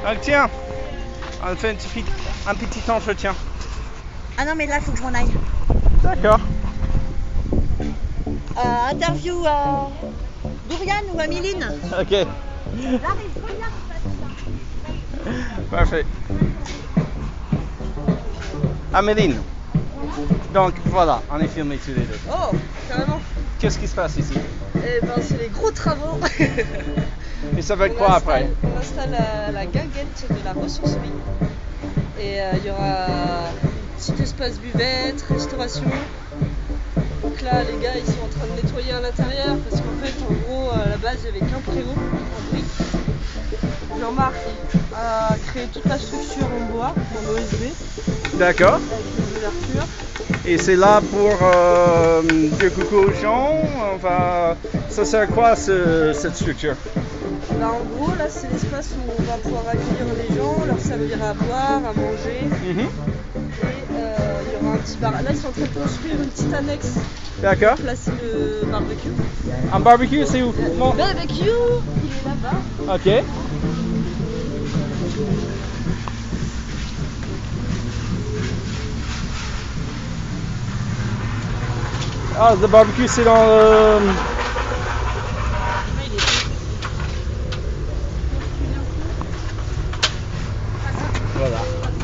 Ah, tiens, on fait un petit entretien. Ah non, mais là, il faut que je m'en aille. D'accord. Interview Dorian ou Améline. Ok, Là, arrive, regarde. parfait. Améline. Donc voilà, on est filmés tous les deux. Oh, carrément. Qu'est-ce qui se passe ici? Eh ben, c'est les gros travaux. Et ça va être quoi après? On installe la guinguette de la ressourcerie. Et il y aura un petit espace buvette, restauration. Donc là, les gars, ils sont en train de nettoyer à l'intérieur parce qu'en fait, en gros, à la base, il n'y avait qu'un préau en briques. Jean-Marc a créé toute la structure en bois, en OSB, D'accord. avec des ouvertures. Et c'est là pour dire coucou aux gens. Enfin, ça sert à quoi cette structure? Là, en gros, là, c'est l'espace où on va pouvoir accueillir les gens, leur servir à boire, à manger. Et il y aura un petit bar. Là, ils sont en train de construire une petite annexe D'accord. pour placer le barbecue. Un barbecue, c'est où? Le barbecue, il est là-bas. Ok. Ah, le barbecue, c'est dans le... Voilà.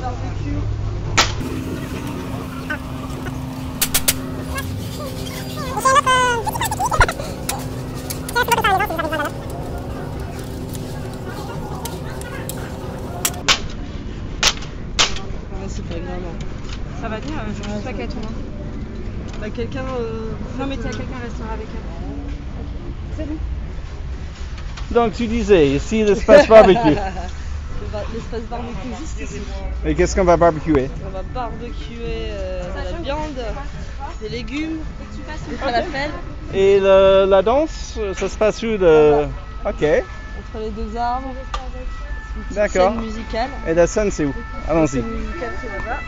C'est pas grave. Ça va bien, je pense pas qu'à ton nom. Bah, quelqu'un. Non, mais t'as quelqu'un restera avec elle. C'est bon. Donc tu disais, ici l'espace barbecue. L'espace barbecue juste ici. Et qu'est-ce qu'on va barbecuer? On va barbecuer de la viande, des légumes, des falafels. Et la danse, ça se passe où de... Ok, Entre les deux arbres. Une petite d'accord. scène musicale. Et la scène, c'est où? La Allons-y. scène musicale, c'est là-bas.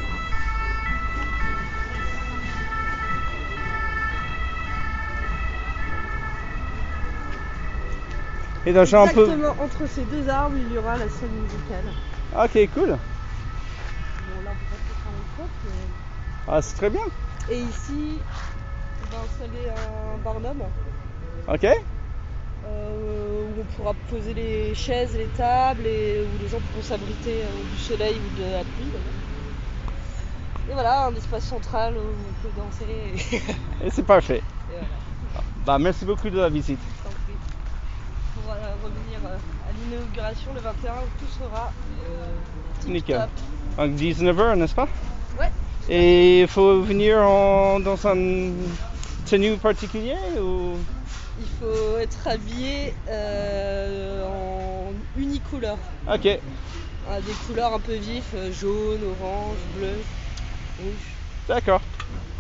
Et donc, un peu... Exactement entre ces deux arbres, il y aura la scène musicale. Ok, cool. Bon, là, on peut pas trop faire une faute, mais... Ah, c'est très bien. Et ici, on va installer un barnum Ok. où on pourra poser les chaises, les tables et où les gens pourront s'abriter du soleil ou de la pluie. Et voilà, un espace central où on peut danser. Et c'est parfait. Et voilà, Bah, merci beaucoup de la visite. je t'en prie. Pour revenir à l'inauguration le 21 où tout sera Nickel. tip-top. Donc 19h, n'est-ce pas? Ouais. Et il faut venir dans un tenue particulier ou... Il faut être habillé en unicouleur. Ok, Des couleurs un peu vives, jaune, orange, bleu, rouge. d'accord.